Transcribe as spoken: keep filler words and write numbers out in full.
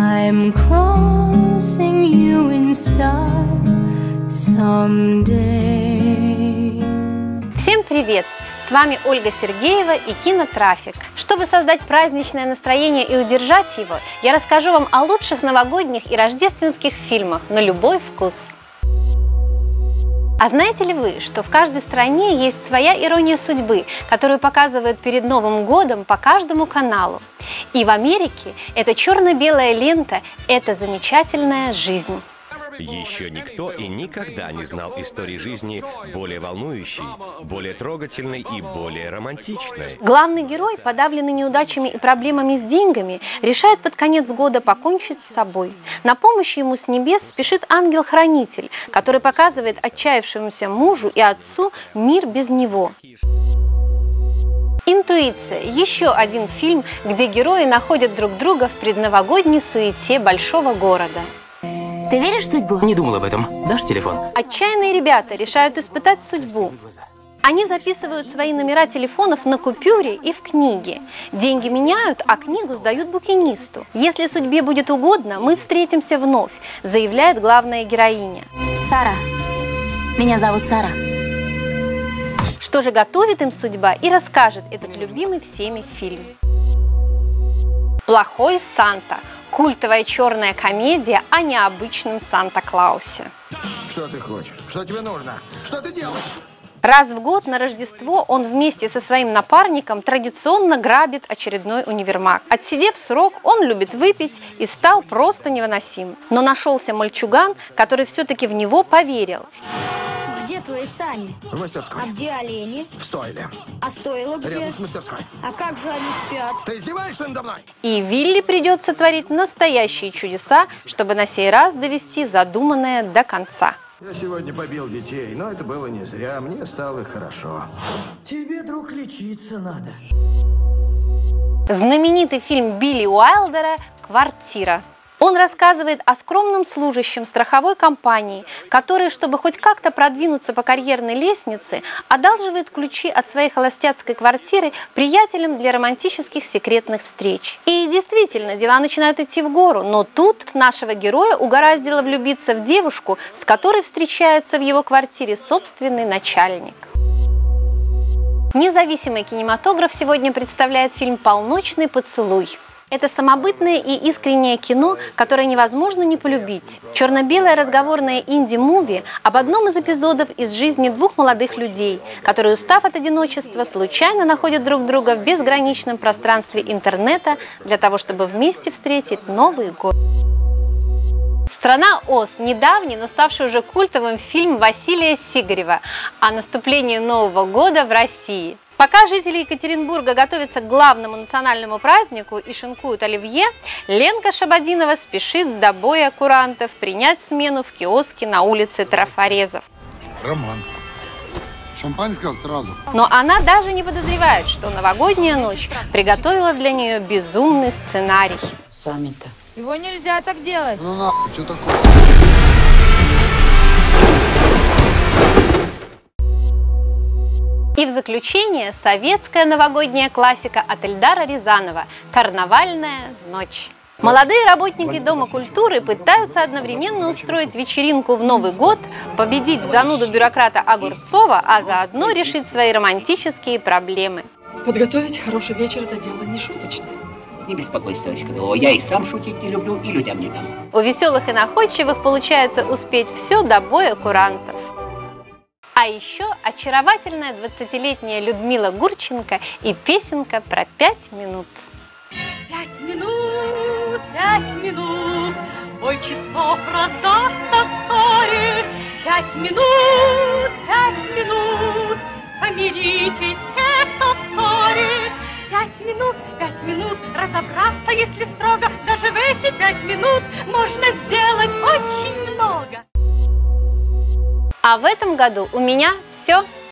I'm crossing you in style someday. Всем привет! С вами Ольга Сергеева и Кинотрафик. Чтобы создать праздничное настроение и удержать его, я расскажу вам о лучших новогодних и рождественских фильмах на любой вкус. А знаете ли вы, что в каждой стране есть своя ирония судьбы, которую показывают перед Новым годом по каждому каналу? И в Америке это черно-белая лента «Это замечательная жизнь». Еще никто и никогда не знал истории жизни более волнующей, более трогательной и более романтичной. Главный герой, подавленный неудачами и проблемами с деньгами, решает под конец года покончить с собой. На помощь ему с небес спешит ангел-хранитель, который показывает отчаявшемуся мужу и отцу мир без него. «Интуиция» – еще один фильм, где герои находят друг друга в предновогодней суете большого города. Ты веришь в судьбу? Не думал об этом. Дашь телефон? Отчаянные ребята решают испытать судьбу. Они записывают свои номера телефонов на купюре и в книге. Деньги меняют, а книгу сдают букинисту. «Если судьбе будет угодно, мы встретимся вновь», заявляет главная героиня. Сара. Меня зовут Сара. Что же готовит им судьба, и расскажет этот любимый всеми фильм. «Плохой Санта» – культовая черная комедия о необычном Санта-Клаусе. Что ты хочешь? Что тебе нужно? Что ты делаешь? Раз в год на Рождество он вместе со своим напарником традиционно грабит очередной универмаг. Отсидев срок, он любит выпить и стал просто невыносим. Но нашелся мальчуган, который все-таки в него поверил. Где твои сани? В мастерской. А где олени? В стойле. А стойло где? Рядом с мастерской. А как же они спят? Ты издеваешься надо мной? И Вилли придется творить настоящие чудеса, чтобы на сей раз довести задуманное до конца. Я сегодня побил детей, но это было не зря. Мне стало хорошо. Тебе, друг, лечиться надо. Знаменитый фильм Билли Уайлдера «Квартира». Он рассказывает о скромном служащем страховой компании, который, чтобы хоть как-то продвинуться по карьерной лестнице, одалживает ключи от своей холостяцкой квартиры приятелям для романтических секретных встреч. И действительно, дела начинают идти в гору, но тут нашего героя угораздило влюбиться в девушку, с которой встречается в его квартире собственный начальник. Независимый кинематограф сегодня представляет фильм «Полночный поцелуй». Это самобытное и искреннее кино, которое невозможно не полюбить. Черно-белое разговорное инди-муви об одном из эпизодов из жизни двух молодых людей, которые, устав от одиночества, случайно находят друг друга в безграничном пространстве интернета для того, чтобы вместе встретить Новый год. «Страна Оз» – недавний, но ставший уже культовым фильм Василия Сигарева о наступлении Нового года в России. Пока жители Екатеринбурга готовятся к главному национальному празднику и шинкуют оливье, Ленка Шабадинова спешит до боя курантов принять смену в киоске на улице Трафарезов. Роман. Шампанского сразу. Но она даже не подозревает, что новогодняя ночь приготовила для нее безумный сценарий. Сами-то. Его нельзя так делать. Ну нахуй, что такое? И в заключение советская новогодняя классика от Эльдара Рязанова «Карнавальная ночь». Молодые работники Дома культуры пытаются одновременно устроить вечеринку в Новый год, победить зануду бюрократа Огурцова, а заодно решить свои романтические проблемы. Подготовить хороший вечер – это дело не шуточное. Не беспокойся, товарищ Крылова, я и сам шутить не люблю, и людям не дам. У веселых и находчивых получается успеть все до боя курантов. А еще очаровательная двадцатилетняя Людмила Гурченко и песенка про пять минут. Пять минут, пять минут, бой часов раздастся вскоре. Пять минут, пять минут, помиритесь те, кто в ссоре. Пять минут, пять минут, разобраться, если строго, даже в эти пять минут можно сделать очень много. А в этом году у меня все.